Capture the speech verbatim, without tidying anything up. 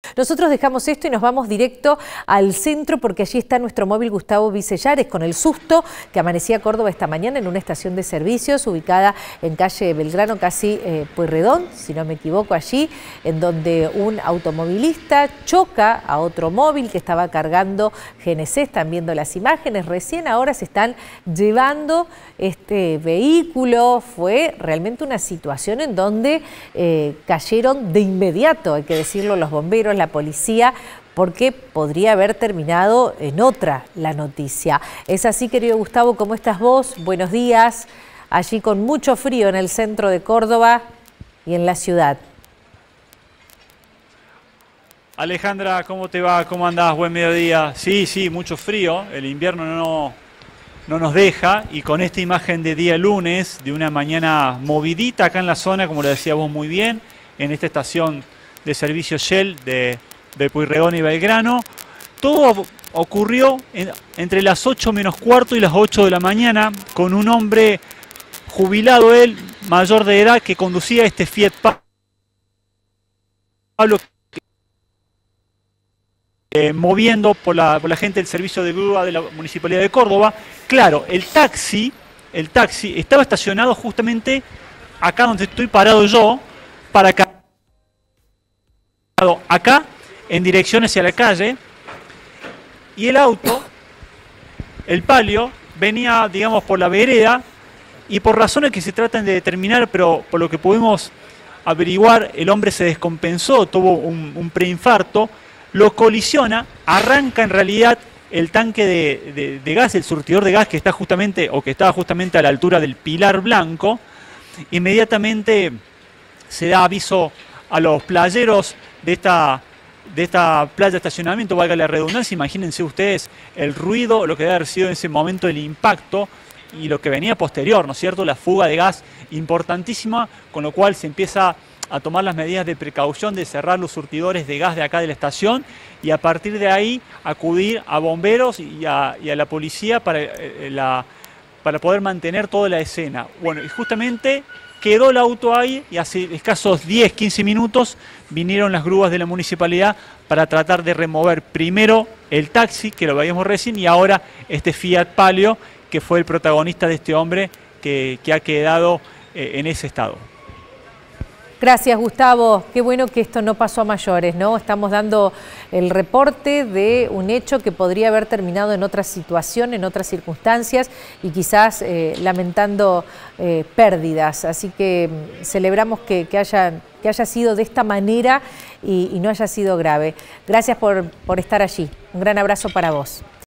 Nosotros dejamos esto y nos vamos directo al centro porque allí está nuestro móvil Gustavo Vicellares con el susto que amanecía Córdoba esta mañana en una estación de servicios ubicada en calle Belgrano, casi eh, Pueyrredón, si no me equivoco, allí, en donde un automovilista choca a otro móvil que estaba cargando G N C. Están viendo las imágenes, recién ahora se están llevando este vehículo. Fue realmente una situación en donde eh, cayeron de inmediato, hay que decirlo, los bomberos, la policía, porque podría haber terminado en otra la noticia. Es así, querido Gustavo, ¿cómo estás vos? Buenos días, allí con mucho frío en el centro de Córdoba y en la ciudad. Alejandra, ¿cómo te va? ¿Cómo andás? Buen mediodía. Sí, sí, mucho frío, el invierno no, no nos deja, y con esta imagen de día lunes, de una mañana movidita acá en la zona, como lo decía vos muy bien, en esta estación de servicio Shell de, de Pueyrredón y Belgrano. Todo ocurrió en, entre las ocho menos cuarto y las ocho de la mañana, con un hombre jubilado, él, mayor de edad, que conducía este Fiat Pablo, eh, moviendo por la, por la gente del servicio de grúa de la Municipalidad de Córdoba. Claro, el taxi, el taxi estaba estacionado justamente acá donde estoy parado yo, para acá. Acá, en dirección hacia la calle, y el auto, el Palio, venía, digamos, por la vereda, y por razones que se tratan de determinar, pero por lo que pudimos averiguar, el hombre se descompensó, tuvo un, un preinfarto, lo colisiona, arranca en realidad el tanque de, de, de gas, el surtidor de gas que está justamente, o que estaba justamente a la altura del Pilar Blanco. Inmediatamente se da aviso a los playeros de esta, de esta playa de estacionamiento, valga la redundancia. Imagínense ustedes el ruido, lo que debe haber sido en ese momento el impacto y lo que venía posterior, ¿no es cierto? La fuga de gas importantísima, con lo cual se empieza a tomar las medidas de precaución de cerrar los surtidores de gas de acá de la estación, y a partir de ahí acudir a bomberos y a, y a la policía para, eh, la, para poder mantener toda la escena. Bueno, y justamente quedó el auto ahí, y hace escasos diez, quince minutos vinieron las grúas de la municipalidad para tratar de remover primero el taxi, que lo veíamos recién, y ahora este Fiat Palio, que fue el protagonista de este hombre que, que ha quedado eh, en ese estado. Gracias, Gustavo. Qué bueno que esto no pasó a mayores, ¿no? Estamos dando el reporte de un hecho que podría haber terminado en otra situación, en otras circunstancias, y quizás eh, lamentando eh, pérdidas. Así que celebramos que, que, haya, que haya sido de esta manera y, y no haya sido grave. Gracias por, por estar allí. Un gran abrazo para vos.